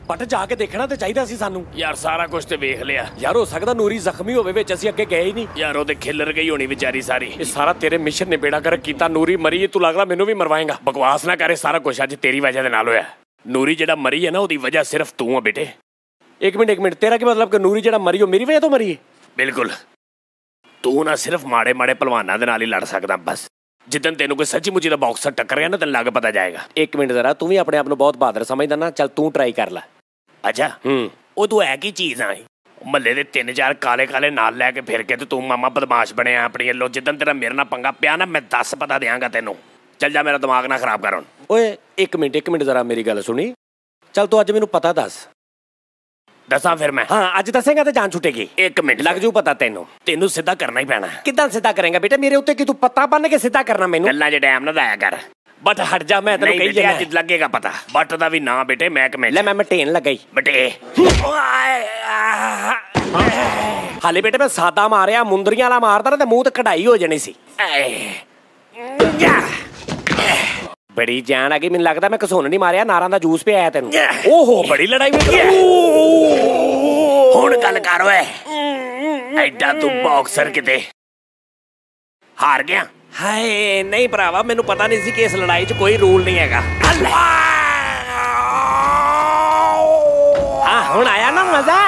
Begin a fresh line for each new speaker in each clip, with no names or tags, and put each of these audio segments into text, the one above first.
But ਜਾ ਕੇ ਦੇਖਣਾ ਤੇ ਚਾਹੀਦਾ ਸੀ ਸਾਨੂੰ।
ਯਾਰ ਸਾਰਾ ਕੁਝ ਤੇ ਵੇਖ ਲਿਆ
ਯਾਰ ਹੋ ਸਕਦਾ ਨੂਰੀ ਜ਼ਖਮੀ ਹੋਵੇ ਵਿੱਚ, ਅਸੀਂ ਅੱਗੇ ਗਏ ਹੀ ਨਹੀਂ।
ਯਾਰ ਉਹ ਤੇ ਖਿਲਰ ਗਈ ਹੋਣੀ ਵਿਚਾਰੀ ਸਾਰੀ।
ਇਹ ਸਾਰਾ ਤੇਰੇ ਮਿਸ਼ਨ ਨੇ ਬੇੜਾ ਕਰ ਕੀਤਾ। ਨੂਰੀ ਮਰੀ, ਤੂੰ ਲੱਗਦਾ ਮੈਨੂੰ ਵੀ ਮਰਵਾਏਗਾ।
ਬਕਵਾਸ ਨਾ ਕਰੇ, ਸਾਰਾ ਕੁਝ ਅੱਜ ਤੇਰੀ ਵਜ੍ਹਾ ਦੇ ਨਾਲ ਹੋਇਆ। ਨੂਰੀ ਜਿਹੜਾ ਮਰੀ ਹੈ ਨਾ, ਉਹਦੀ ਵਜ੍ਹਾ ਸਿਰਫ ਤੂੰ ਆ ਬੇਟੇ।
ਇੱਕ ਮਿੰਟ, ਤੇਰਾ ਕੀ ਮਤਲਬ ਕਿ ਨੂਰੀ ਜਿਹੜਾ ਮਰੀ ਉਹ ਮੇਰੀ ਵਜ੍ਹਾ ਤੋਂ ਮਰੀ ਹੈ?
ਬਿਲਕੁਲ। ਤੂੰ ਨਾ ਸਿਰਫ ਮਾੜੇ ਮਾੜੇ ਪਹਿਲਵਾਨਾਂ ਦੇ ਨਾਲ ਹੀ ਲੜ ਸਕਦਾ ਬਸ। ਜਿੱਦਣ ਤੈਨੂੰ ਕੋਈ ਸੱਚੀ ਮੁੱਚੀ ਦਾ ਬਾਕਸਰ ਟੱਕਰ ਗਿਆ ਨਾ, ਤੈਨੂੰ ਲੱਗ ਪਤਾ ਜਾਏਗਾ।
ਇੱਕ ਮਿੰਟ ਜ਼ਰਾ, ਤੂੰ ਵੀ ਆਪਣੇ ਆਪ ਨੂੰ ਬਹੁਤ ਬਹਾਦਰ ਸਮਝਦਾ ਨਾ। ਚੱਲ ਤੂੰ ਟਰਾਈ ਕਰ ਲੈ।
ਅੱਛਾ ਉਹ ਤੂੰ ਹੈ ਕੀ ਚੀਜ਼ ਆ? ਮਹੱਲੇ ਦੇ 3-4 ਕਾਲੇ ਨਾਲ ਲੈ ਕੇ ਫਿਰ ਕੇ ਤੇ ਤੂੰ ਮਾਮਾ ਬਦਮਾਸ਼ ਬਣਿਆ ਆਪਣੀ ਵੱਲੋਂ। ਜਿੱਦਣ ਤੇਰਾ ਮੇਰੇ ਨਾਲ ਪੰਗਾ ਪਿਆ ਨਾ, ਮੈਂ 10 ਪਤਾ ਦਿਆਂਗਾ ਤੈਨੂੰ। ਚੱਲ ਜਾ, ਮੇਰਾ ਦਿਮਾਗ ਨਾ ਖਰਾਬ ਕਰ ਹੁਣ।
ਓਏ ਇੱਕ ਮਿੰਟ ਜ਼ਰਾ ਮੇਰੀ ਗੱਲ ਸੁਣੀ। ਚੱਲ ਤੂੰ ਅੱਜ ਮੈਨੂੰ ਪਤਾ ਦੱਸ।
ਦੱਸਾਂ ਫਿਰ ਮੈਂ?
ਹਾਂ ਅੱਜ ਦੱਸੇਗਾ ਤੇ ਜਾਨ ਛੁੱਟੇਗੀ।
ਇੱਕ ਮਿੰਟ
ਲੱਗ ਜੂ ਪਤਾ ਤੈਨੂੰ
ਸਿੱਧਾ ਕਰਨਾ ਹੀ ਪੈਣਾ।
ਕਿੱਦਾਂ ਸਿੱਧਾ ਕਰੇਗਾ ਬੇਟਾ? ਮੇਰੇ ਉੱਤੇ ਕਿ ਤੂੰ ਪੱਤਾ ਬੰਨ ਕੇ ਸਿੱਧਾ ਕਰਨਾ ਮੈਨੂੰ?
ਗੱਲਾਂ 'ਚ ਟਾਈਮ ਨਾ ਲਾਇਆ ਕਰ।
ਬਟ ਹਟ ਜਾ, ਮੈਂ ਤੈਨੂੰ ਕਹੀ ਜਾਂਦਾ
ਅੱਜ ਲੱਗੇਗਾ ਪਤਾ। ਬਟ ਦਾ ਵੀ ਨਾ ਬੇਟੇ, ਮੈਂ ਕਮੇ
ਲੈ ਮੈਂ ਮਟੇਨ ਲੱਗਈ
ਬਟੇ।
ਹਾਲੇ ਬੇਟੇ ਮੈਂ ਸਾਦਾ ਮਾਰਿਆ, ਮੁੰਦਰੀਆਂ ਵਾਲਾ ਮਾਰਦਾ ਨਾ ਤੇ ਮੂੰਹ ਤੇ ਕਢਾਈ ਹੋ ਜਾਣੀ ਸੀ। ਬੜੀ ਜਾਨ ਆ ਗਈ। ਮੈਨੂੰ ਲੱਗਦਾ ਮੈਂ ਘਸੁੰਨ ਨਹੀਂ ਮਾਰਿਆ, ਨਾਰਾਂ ਦਾ ਜੂਸ ਪਿਆਇਆ ਤੈਨੂੰ। ਓਹੋ ਬੜੀ ਲੜਾਈ ਹੋਈ।
ਹੁਣ ਗੱਲ ਕਰ ਓਏ। ਐਡਾ ਤੂੰ ਬਾਕਸਰ ਕਿਤੇ ਹਾਰ ਗਿਆ?
ਹਾਏ ਨਹੀਂ ਭਰਾਵਾ, ਮੈਨੂੰ ਪਤਾ ਨਹੀਂ ਸੀ ਕਿ ਇਸ ਲੜਾਈ 'ਚ ਕੋਈ ਰੂਲ ਨਹੀਂ ਹੈਗਾ। ਹੁਣ ਆਇਆ ਨਾ ਮਜ਼ਾ?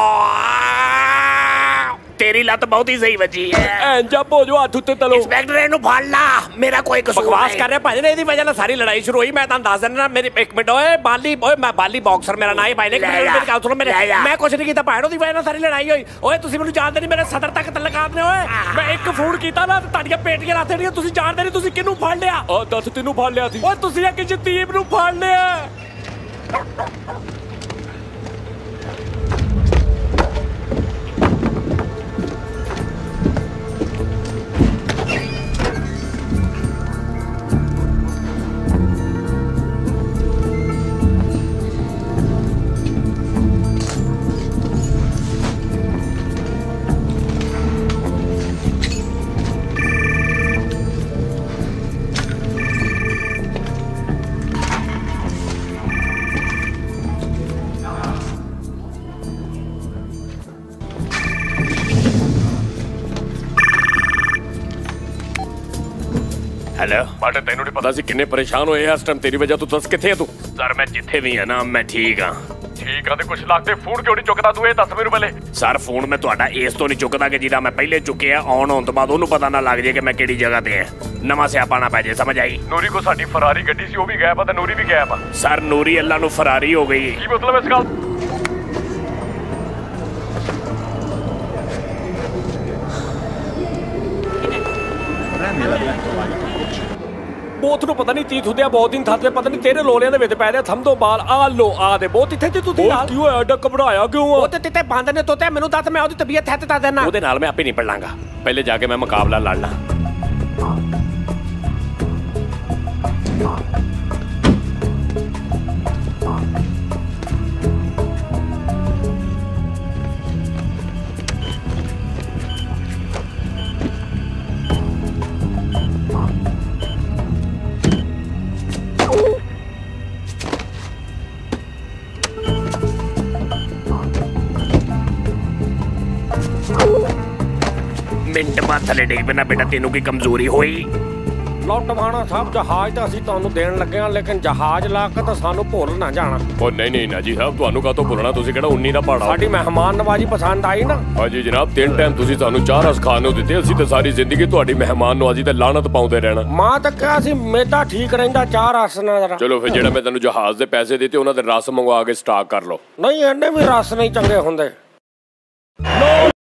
ਤੇਰੀ ਲੱਤ ਬਹੁਤ ਹੀ ਸਹੀ ਵੱਜੀ ਹੈ।
ਜੱਬ ਹੋ ਜੋ, ਹੱਥ ਉੱਤੇ ਤਲੋ।
ਇੰਸਪੈਕਟਰ ਇਹਨੂੰ ਫੜ ਲਾ, ਮੇਰਾ ਕੋਈ ਕਸੂਰ ਨਹੀਂ।
ਬਕਵਾਸ ਕਰ ਰਿਹਾ ਭਾਜੀ ਨੇ, ਇਹਦੀ ਵਜ੍ਹਾ ਨਾਲ ਸਾਰੀ ਲੜਾਈ ਸ਼ੁਰੂ ਹੋਈ। ਮੈਂ ਤੁਹਾਨੂੰ ਦੱਸ ਦਿੰਦਾ ਮੇਰੀ। ਇੱਕ ਮਿੰਟ ਓਏ ਮੈਂ ਬਾਲੀ ਬਾਕਸਰ ਮੇਰਾ ਨਾਂ ਹੈ ਭਾਈ ਨੇ। ਮੇਰੀ ਗੱਲ ਸੁਣੋ, ਮੈਂ ਕੁਛ ਨਹੀਂ ਕੀਤਾ ਭਾਈ, ਉਹਦੀ ਵਜ੍ਹਾ ਨਾਲ ਸਾਰੀ ਲੜਾਈ ਹੋਈ। ਓਏ ਤੁਸੀਂ ਮੈਨੂੰ ਜਾਣਦੇ ਨਹੀਂ, ਮੇਰੇ ਸਦਰ ਤੱਕ ਤਲਕਾਤ ਨੇ। ਓਏ ਮੈਂ ਇੱਕ ਫੋਨ ਕੀਤਾ ਨਾ, ਤੁਹਾਡੀਆਂ ਪੇਟੀਆਂ ਰੱਖ ਦੇਣੀਆਂ। ਤੁਸੀਂ ਜਾਣਦੇ ਨਹੀਂ ਤੁਸੀਂ ਕਿਹਨੂੰ ਫੜ ਲਿਆ? ਦੱਸ ਤੈਨੂੰ ਫੜ ਲਿਆ ਸੀ? ਓਏ ਤੁਸੀਂ ਇੱਕ ਜਤੀਬ ਨੂੰ ਫੜ ਲਿਆ।
ਹੈਲੋ
ਬਟ ਤੈਨੂੰ ਨਹੀਂ ਪਤਾ ਸੀ ਕਿੰਨੇ ਪਰੇਸ਼ਾਨ ਹੋਏ ਇਸ ਟਾਈਮ ਤੇਰੀ ਵਜ੍ਹਾ ਤੋਂ। ਦੱਸ ਕਿੱਥੇ ਆ ਤੂੰ?
ਸਰ ਮੈਂ ਜਿੱਥੇ ਵੀ ਆ ਨਾ, ਮੈਂ ਠੀਕ ਆ।
ਠੀਕ ਆ ਤੇ ਕੁਛ ਲੱਗਦੇ ਫੋਨ ਕਿਉਂ ਨਹੀਂ ਚੁੱਕਦਾ ਤੂੰ? ਇਹ ਦੱਸ ਮੈਨੂੰ ਪਹਿਲੇ।
ਸਰ ਫੋਨ ਮੈਂ ਤੁਹਾਡਾ ਇਸ ਤੋਂ ਨਹੀਂ ਚੁੱਕਦਾ ਕਿ ਜਿਹਦਾ ਮੈਂ ਪਹਿਲੇ ਚੁੱਕਿਆ। ਆਉਣ ਹੋਣ ਤੋਂ ਬਾਅਦ ਉਹਨੂੰ ਪਤਾ ਨਾ ਲੱਗ ਜੇ ਕਿ ਮੈਂ ਕਿਹੜੀ ਜਗ੍ਹਾ ਤੇ ਆ। ਨਵਾਂ ਸਿਆਪਾ ਨਾ ਪੈ ਜੇ, ਸਮਝ ਆਈ?
ਨੂਰੀ ਕੋ ਸਾਡੀ ਫਰਾਰੀ ਗੱਡੀ ਸੀ, ਉਹ ਵੀ ਗਾਇਬ ਆ ਤੇ ਨੂਰੀ ਵੀ ਗਾਇਬ ਆ।
ਸਰ ਨੂਰੀ ਅੱਲਾ ਨੂੰ ਫਰਾਰੀ ਹੋ ਗਈ।
ਕੀ ਮਤਲਬ ਇਸ ਗੱਲ? ਬੋਤ ਨੂੰ ਪਤਾ ਨਹੀਂ ਤੀਤ ਹੁੰਦੇ ਆ ਬਹੁਤ ਦਿਨ ਥਾਤੇ, ਪਤਾ ਨਹੀਂ ਤੇਰੇ ਲੋਲਿਆਂ ਦੇ ਵਿੱਚ ਪੈ ਰਿਹਾ ਥੰਮ ਤੋਂ ਬਾਲ। ਆ ਲੋ ਆ ਦੇ ਬਹੁਤ ਇੱਥੇ ਤੇ ਤੂੰ ਦੀ ਨਾਲ ਕੀ ਹੋਇਆ? ਐਡਾ ਘਬਰਾਇਆ ਕਿਉਂ ਆ? ਉਹ ਤੇ ਤਿੱਤੇ ਬੰਦ ਨੇ ਤੋਤੇ। ਮੈਨੂੰ ਦੱਸ, ਮੈਂ ਉਹਦੀ ਤਬੀਅਤ ਹੈ ਤੇ ਦੱਸ ਦੇਣਾ। ਉਹਦੇ ਨਾਲ ਮੈਂ ਆਪੇ ਨਿਪਟ ਲਾਂਗਾ। ਪਹਿਲੇ ਜਾ ਕੇ ਮੈਂ ਮੁਕਾਬਲਾ ਲੜਨਾ।
ਮਿੰਟ ਬਾਅਦ ਥੱਲੇ ਡਿੱਗ ਪੈਣਾ ਬੇਟਾ। ਤੈਨੂੰ ਕੀ ਕਮਜ਼ੋਰੀ ਹੋਈ?
ਲੌਟਵਾਣਾ ਸਾਹਿਬ, ਜਹਾਜ਼ ਤਾਂ ਅਸੀਂ ਤੁਹਾਨੂੰ ਦੇਣ ਲੱਗੇ ਹਾਂ, ਲੇਕਿਨ ਜਹਾਜ਼ ਲਾ ਕੇ ਤਾਂ ਸਾਨੂੰ ਭੁੱਲ ਨਾ ਜਾਣਾ। ਉਹ ਨਹੀਂ ਨਾ ਜੀ ਸਾਹਿਬ, ਤੁਹਾਨੂੰ ਕਾਹਤੋਂ ਭੁੱਲਣਾ? ਤੁਸੀਂ ਕਿਹੜਾ 19 ਦਾ ਪਹਾੜਾ? ਸਾਡੀ ਮਹਿਮਾਨ ਨਵਾਜੀ ਪਸੰਦ ਆਈ ਨਾ? ਹਾਂਜੀ ਜਨਾਬ, 3 ਟਾਈਮ ਤੁਸੀਂ ਸਾਨੂੰ 4 ਰਸ ਖਾਣ ਨੂੰ ਦਿੱਤੇ। ਅਸੀਂ ਤਾਂ ਸਾਰੀ ਜ਼ਿੰਦਗੀ ਤੁਹਾਡੀ ਮਹਿਮਾਨ ਨਵਾਜੀ ਤੇ ਲਾਹਨਤ ਪਾਉਂਦੇ ਰਹਿਣਾ। ਮਾਂ ਤਾਂ ਕਿਹਾ ਸੀ ਮੇਦਾ ਠੀਕ ਰਹਿੰਦਾ 4 ਰਸ ਨਾਲ ਜਰਾ। ਚਲੋ ਫਿਰ ਜਿਹੜਾ ਮੈਂ ਤੁਹਾਨੂੰ ਜਹਾਜ਼ ਦੇ ਪੈਸੇ ਦਿੱਤੇ ਉਹਨਾਂ ਦੇ ਰਸ ਮੰਗਵਾ ਕੇ ਸਟਾਕ ਕਰ ਲਓ। ਨਹੀਂ ਇਹਨੇ ਵੀ ਰਸ ਨਹੀਂ ਚੰਗੇ ਹੁੰਦੇ।